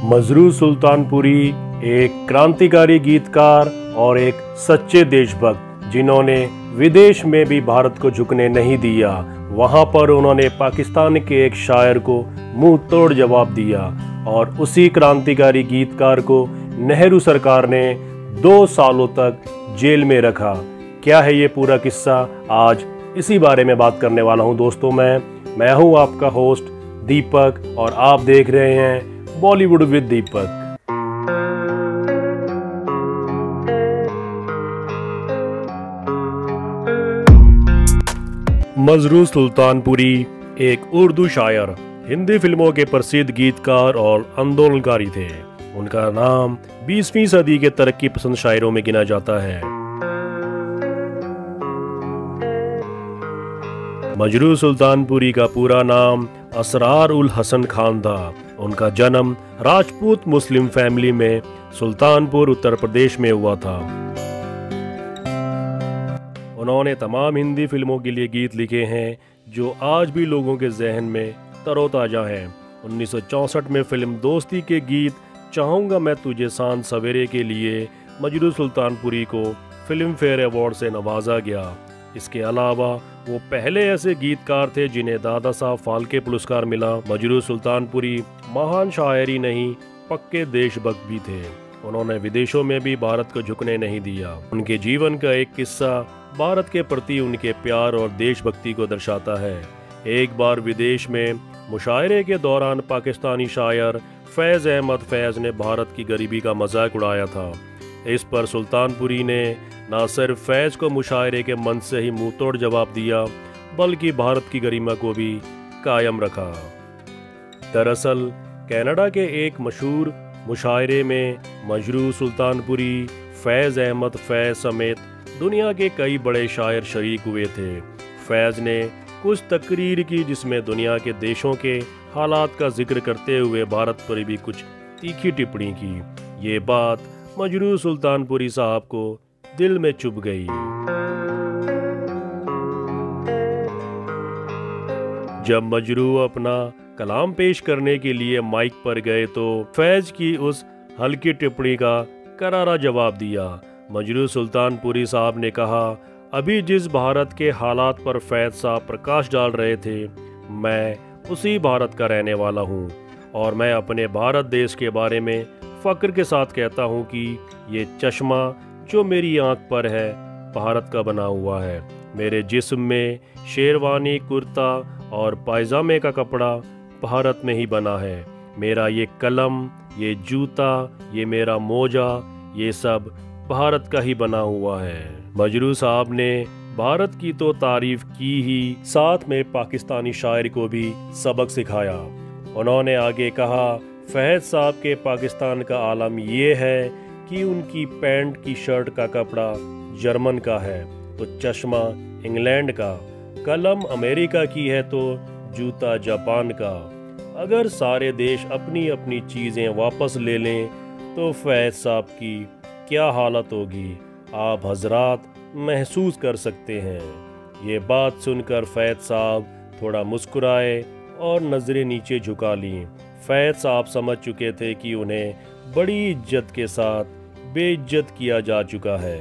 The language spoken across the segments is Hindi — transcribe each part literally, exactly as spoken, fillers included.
मजरू सुल्तानपुरी एक क्रांतिकारी गीतकार और एक सच्चे देशभक्त जिन्होंने विदेश में भी भारत को झुकने नहीं दिया। वहां पर उन्होंने पाकिस्तान के एक शायर को मुंह तोड़ जवाब दिया और उसी क्रांतिकारी गीतकार को नेहरू सरकार ने दो सालों तक जेल में रखा। क्या है ये पूरा किस्सा, आज इसी बारे में बात करने वाला हूं दोस्तों। मैं मैं हूं आपका होस्ट दीपक और आप देख रहे हैं बॉलीवुड विद दीपक। मजरू सुल्तानपुरी एक उर्दू शायर, हिंदी फिल्मों के प्रसिद्ध गीतकार और आंदोलनकारी थे। उनका नाम बीसवीं सदी के तरक्की पसंद शायरों में गिना जाता है। मजरू सुल्तानपुरी का पूरा नाम असरार उल हसन खान था। उनका जन्म राजपूत मुस्लिम फैमिली में सुल्तानपुर उत्तर प्रदेश में हुआ था। उन्होंने तमाम हिंदी फिल्मों के लिए गीत लिखे हैं जो आज भी लोगों के जहन में तरोताजा हैं। उन्नीस सौ चौंसठ में फिल्म दोस्ती के गीत चाहूँगा मैं तुझे सांझ सवेरे के लिए मजरू सुल्तानपुरी को फिल्म फेयर अवार्ड से नवाजा गया। इसके अलावा वो पहले ऐसे गीतकार थे जिन्हें दादा साहब फाल्के पुरस्कार मिला। मजरू सुल्तानपुरी महान शायर ही नहीं, पक्के देशभक्त भी थे। उन्होंने विदेशों में भी भारत को झुकने नहीं दिया। उनके जीवन का एक किस्सा भारत के प्रति उनके प्यार और देशभक्ति को दर्शाता है। एक बार विदेश में मुशायरे के दौरान पाकिस्तानी शायर फैज़ अहमद फैज़ ने भारत की गरीबी का मजाक उड़ाया था। इस पर सुल्तानपुरी ने न सिर्फ फैज़ को मुशायरे के मंच से ही मुंह तोड़ जवाब दिया, बल्कि भारत की गरिमा को भी कायम रखा। दरअसल कनाडा के एक मशहूर मुशायरे में मजरू सुल्तानपुरी, फैज़ अहमद फैज़ समेत दुनिया के कई बड़े शायर शरीक हुए थे। फैज़ ने कुछ तकरीर की जिसमें दुनिया के देशों के हालात का जिक्र करते हुए भारत पर भी कुछ तीखी टिप्पणी की। ये बात मजरू सुल्तानपुरी साहब को दिल में चुभ गई। जब मजरू अपना कलाम पेश करने के लिए माइक पर गए तो फैज़ की उस हल्की टिप्पणी का करारा जवाब दिया। मजरू सुल्तानपुरी साहब ने कहा, अभी जिस भारत के हालात पर फैज़ साहब प्रकाश डाल रहे थे, मैं उसी भारत का रहने वाला हूँ और मैं अपने भारत देश के बारे में फ़क्र के साथ कहता हूँ कि ये चश्मा जो मेरी आँख पर है भारत का बना हुआ है। मेरे जिस्म में शेरवानी, कुर्ता और पायजामे का कपड़ा भारत में ही बना है। मेरा ये कलम, ये जूता, ये मेरा मोजा, ये सब भारत का ही बना हुआ है। मजरू साहब ने भारत की तो तारीफ की ही, साथ में पाकिस्तानी शायर को भी सबक सिखाया। उन्होंने आगे कहा, फैज़ साहब के पाकिस्तान का आलम ये है कि उनकी पैंट की शर्ट का कपड़ा जर्मन का है तो चश्मा इंग्लैंड का, कलम अमेरिका की है तो जूता जापान का। अगर सारे देश अपनी अपनी चीज़ें वापस ले लें तो फैज़ साहब की क्या हालत होगी, आप हजरात महसूस कर सकते हैं। ये बात सुनकर फैज़ साहब थोड़ा मुस्कुराए और नज़रें नीचे झुका लीं। फैज़ साहब समझ चुके थे कि उन्हें बड़ी इज्जत के साथ बेइज्जत किया जा चुका है।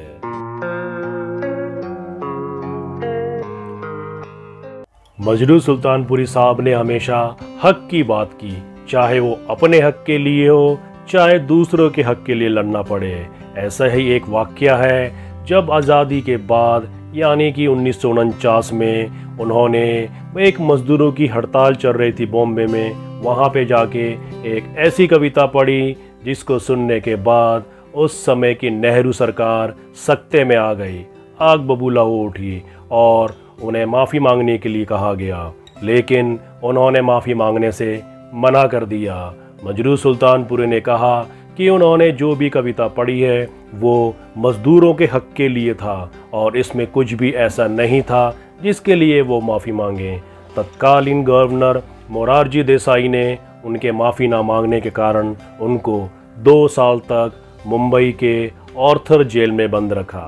मजरू सुल्तानपुरी साहब ने हमेशा हक की बात की, चाहे वो अपने हक के लिए हो, चाहे दूसरों के हक के लिए लड़ना पड़े। ऐसा ही एक वाक़या है जब आज़ादी के बाद यानी कि उन्नीस सौ उनचास में उन्होंने एक मज़दूरों की हड़ताल चल रही थी बॉम्बे में, वहाँ पे जाके एक ऐसी कविता पढ़ी जिसको सुनने के बाद उस समय की नेहरू सरकार सख्ते में आ गई, आग बबूला हो उठी और उन्हें माफ़ी मांगने के लिए कहा गया, लेकिन उन्होंने माफ़ी मांगने से मना कर दिया। मजरू सुल्तानपुरी ने कहा कि उन्होंने जो भी कविता पढ़ी है वो मज़दूरों के हक के लिए था और इसमें कुछ भी ऐसा नहीं था जिसके लिए वो माफ़ी मांगें। तत्कालीन गवर्नर मोरारजी देसाई ने उनके माफ़ी ना मांगने के कारण उनको दो साल तक मुंबई के ऑर्थर जेल में बंद रखा।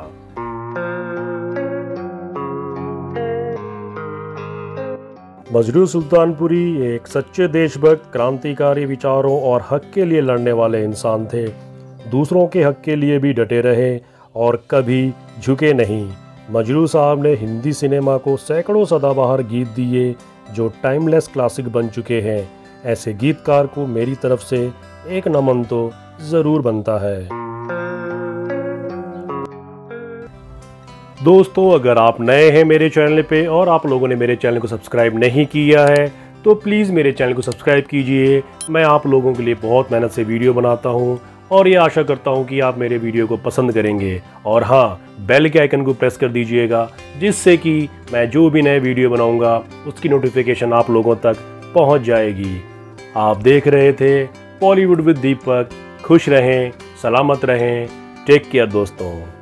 मजरू सुल्तानपुरी एक सच्चे देशभक्त, क्रांतिकारी विचारों और हक के लिए लड़ने वाले इंसान थे। दूसरों के हक के लिए भी डटे रहे और कभी झुके नहीं। मजरू साहब ने हिंदी सिनेमा को सैकड़ों सदाबहार गीत दिए जो टाइमलेस क्लासिक बन चुके हैं। ऐसे गीतकार को मेरी तरफ से एक नमन तो ज़रूर बनता है। दोस्तों, अगर आप नए हैं मेरे चैनल पे और आप लोगों ने मेरे चैनल को सब्सक्राइब नहीं किया है तो प्लीज़ मेरे चैनल को सब्सक्राइब कीजिए। मैं आप लोगों के लिए बहुत मेहनत से वीडियो बनाता हूँ और ये आशा करता हूँ कि आप मेरे वीडियो को पसंद करेंगे। और हाँ, बेल के आइकन को प्रेस कर दीजिएगा जिससे कि मैं जो भी नए वीडियो बनाऊँगा उसकी नोटिफिकेशन आप लोगों तक पहुँच जाएगी। आप देख रहे थे बॉलीवुड विद दीपक। खुश रहें, सलामत रहें। टेक केयर दोस्तों।